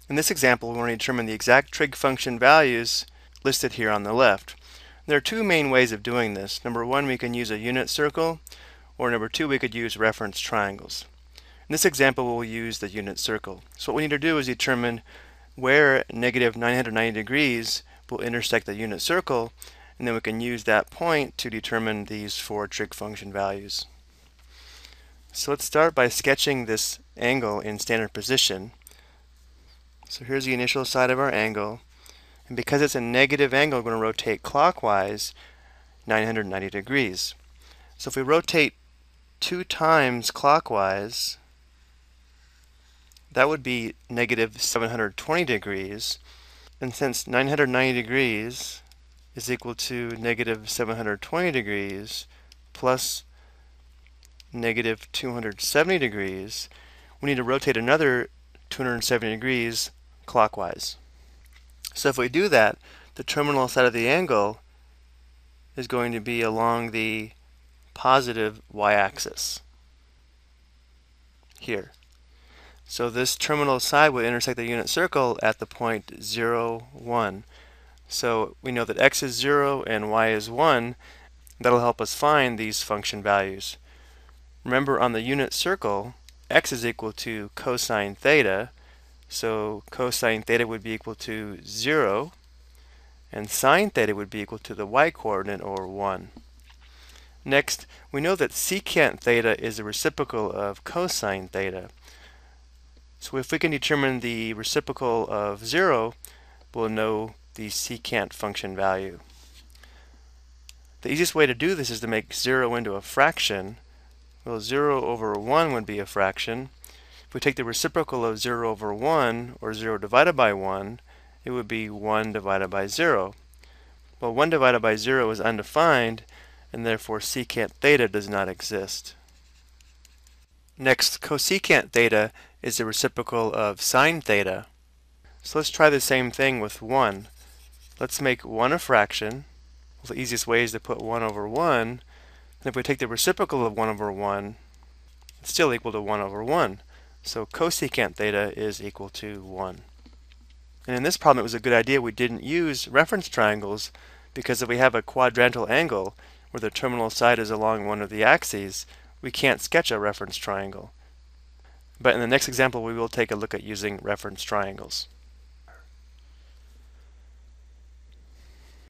In this example, we're going to determine the exact trig function values listed here on the left. There are two main ways of doing this. Number one, we can use a unit circle, or number two, we could use reference triangles. In this example, we'll use the unit circle. So what we need to do is determine where negative 990 degrees will intersect the unit circle, and then we can use that point to determine these four trig function values. So let's start by sketching this angle in standard position. So here's the initial side of our angle, and because it's a negative angle, we're going to rotate clockwise 990 degrees. So if we rotate 2 times clockwise, that would be negative 720 degrees. And since 990 degrees is equal to negative 720 degrees plus negative 270 degrees, we need to rotate another 270 degrees clockwise. So if we do that, the terminal side of the angle is going to be along the positive y-axis here. So this terminal side would intersect the unit circle at the point 0, 1. So we know that x is 0 and y is 1. That'll help us find these function values. Remember, on the unit circle, x is equal to cosine theta. So cosine theta would be equal to 0, and sine theta would be equal to the y-coordinate, or 1. Next, we know that secant theta is a reciprocal of cosine theta. So if we can determine the reciprocal of 0, we'll know the secant function value. The easiest way to do this is to make 0 into a fraction. Well, 0 over 1 would be a fraction. If we take the reciprocal of 0 over 1, or 0 divided by 1, it would be 1 divided by 0. Well, 1 divided by 0 is undefined, and therefore secant theta does not exist. Next, cosecant theta is the reciprocal of sine theta. So let's try the same thing with 1. Let's make 1 a fraction. Well, the easiest way is to put 1 over 1. And if we take the reciprocal of 1 over 1, it's still equal to 1 over 1. So cosecant theta is equal to 1. And in this problem, it was a good idea we didn't use reference triangles, because if we have a quadrantal angle where the terminal side is along one of the axes, we can't sketch a reference triangle. But in the next example, we will take a look at using reference triangles.